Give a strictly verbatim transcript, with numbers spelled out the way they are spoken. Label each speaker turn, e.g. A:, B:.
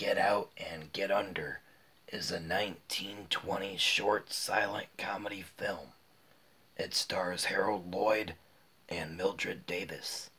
A: Get Out and Get Under is a nineteen twenty short silent comedy film. It stars Harold Lloyd and Mildred Davis.